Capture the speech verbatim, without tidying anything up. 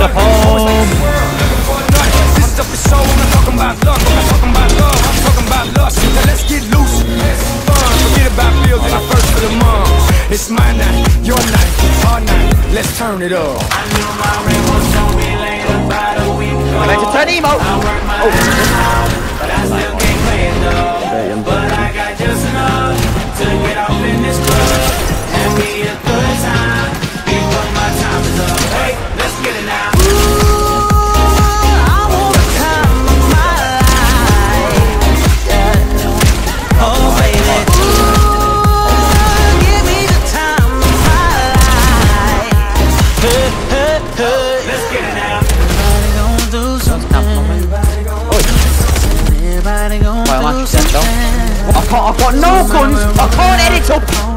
the home. This stuff is so, I'm not talking about luck, I'm not talking about love, I'm talking about lust. Now let's get loose, fun, forget about bills and I first for the month. It's my night, your night, our night, let's turn it up. I knew my rent was gonna be late about a week ago. I like to turn emo. I work my Oh. ass out, but I still can't play it though. But I got just enough to get off in this club and be a good time before my time is up. Hey, let's get it now. I can't, I've got no guns, I can't edit up.